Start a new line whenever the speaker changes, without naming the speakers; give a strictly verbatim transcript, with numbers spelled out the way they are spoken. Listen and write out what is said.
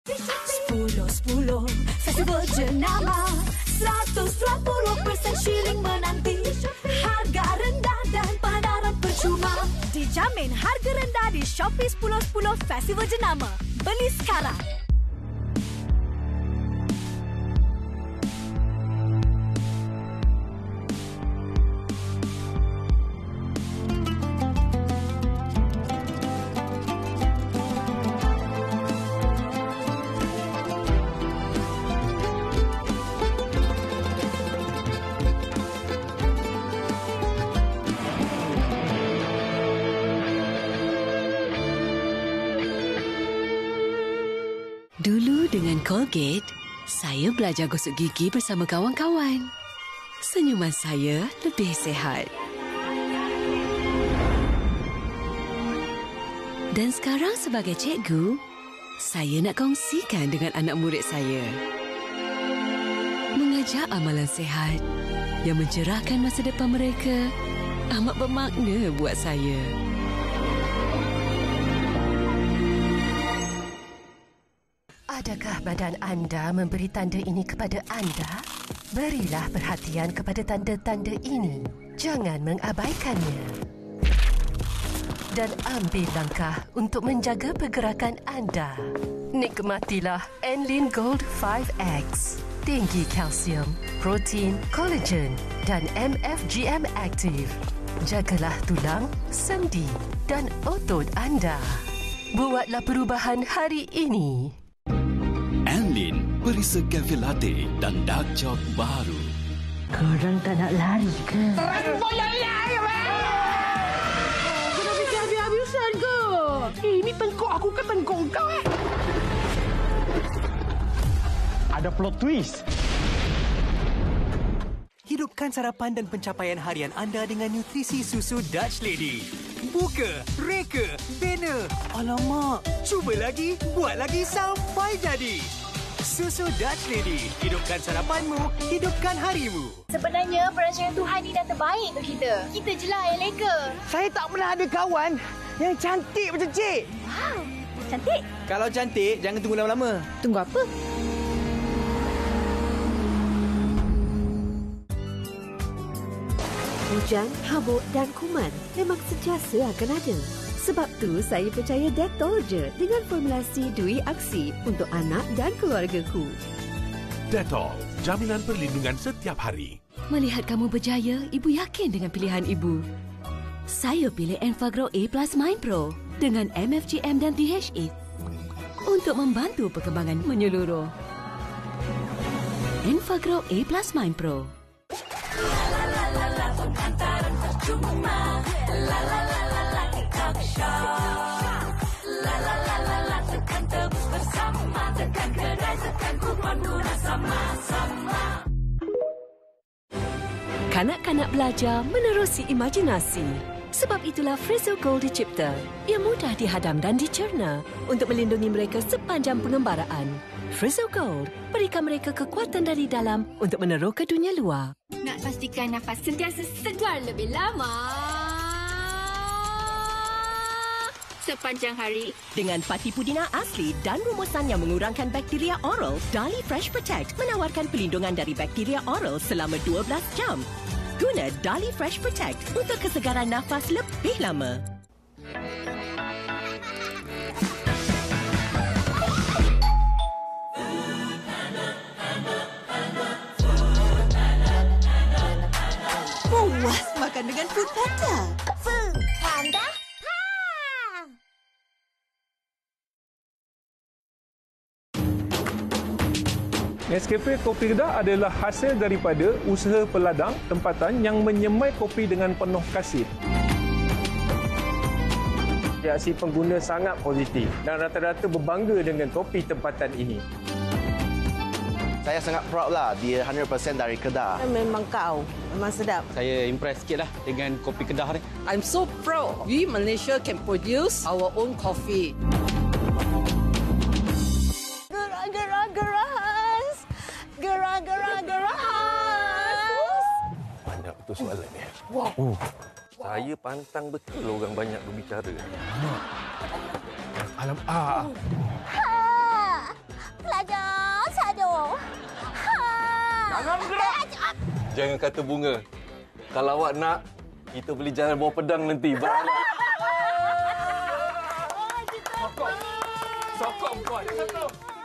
Sepuluh sepuluh Festival jenama Seratus dua puluh persen shilling menanti. Harga rendah dan pameran percuma. Dijamin harga rendah di Shopee sepuluh sepuluh Festival Jenama. Beli sekarang.
Dulu dengan Colgate, saya belajar gosok gigi bersama kawan-kawan. Senyuman saya lebih sihat. Dan sekarang sebagai cikgu, saya nak kongsikan dengan anak murid saya. Mengajar amalan sihat yang mencerahkan masa depan mereka amat bermakna buat saya.
Adakah badan anda memberi tanda ini kepada anda? Berilah perhatian kepada tanda-tanda ini. Jangan mengabaikannya. Dan ambil langkah untuk menjaga pergerakan anda. Nikmatilah Enlin Gold five X. Tinggi kalsium, protein, kolagen dan M F G M aktif. Jagalah tulang, sendi dan otot anda. Buatlah perubahan hari ini.
Enlin, perisa cafe latte dan dark choc baru.
Korang tak nak lari ke?
Terang boyak lari, weh! Kena fikir habis-habisan ke? Eh, ini tengkuk aku ke tengkuk kau, eh? Ada plot twist.
Hidupkan sarapan dan pencapaian harian anda dengan nutrisi susu Dutch Lady. Buka, reka, bina. Alamak, cuba lagi, buat lagi sampai jadi. Susu Dutch Lady. Hidupkan sarapanmu, hidupkan harimu.
Sebenarnya perancangan Tuhan ni dah terbaik untuk kita. Kita je lah yang leka.
Saya tak pernah ada kawan yang cantik macam Cik.
Wow, cantik.
Kalau cantik, jangan tunggu lama-lama.
Tunggu apa?
Hujan, habuk dan kuman memang sentiasa akan ada. Sebab tu saya percaya Dettol je dengan formulasi Dui Aksi untuk anak dan keluargaku.
Dettol, jaminan perlindungan setiap hari.
Melihat kamu berjaya, Ibu yakin dengan pilihan Ibu. Saya pilih Enfagrow A Plus Mind Pro dengan M F G M dan D H A untuk membantu perkembangan menyeluruh. Enfagrow A Plus Mind Pro. Pengantaran percuma. La la la la la kita bersama. La la la la la tekan tebus bersama. Tekan kedai, tekan kupon guna sama-sama. Kanak-kanak belajar menerusi imajinasi. Sebab itulah Frizzle Gold dicipta. Ia mudah dihadam dan dicerna untuk melindungi mereka sepanjang pengembaraan. Frizzle Gold berikan mereka kekuatan dari dalam untuk meneroka ke dunia luar.
Nak pastikan nafas sentiasa segar lebih lama sepanjang hari.
Dengan Pati Pudina asli dan rumusan yang mengurangkan bakteria oral, Dali Fresh Protect menawarkan perlindungan dari bakteria oral selama dua belas jam. Guna Dali Fresh Protect untuk kesegaran nafas lebih lama.
Puas makan dengan Food Panda.
Food Panda.
Nescafe Kopi Kedah adalah hasil daripada usaha peladang tempatan yang menyemai kopi dengan penuh kasih. Reaksi pengguna sangat positif dan rata-rata berbangga dengan kopi tempatan ini.
Saya sangat proud lah, dia one hundred percent dari Kedah.
Memang kau, memang sedap.
Saya impress sikit lah dengan kopi Kedah ni.
I'm so proud we Malaysia can produce our own coffee.
Gerah-gerah-gerahas. Gerah-gerah-gerahas.
Banyak betul soalan ni.
Wow.
Oh, saya pantang betul orang banyak berbicara.
Alam ah.
Ha!
Jangan gerak. Jangan kata bunga. Kalau awak nak, kita boleh jalan bawa pedang nanti. Baiklah. Sokong. Sokong kuat. Satu.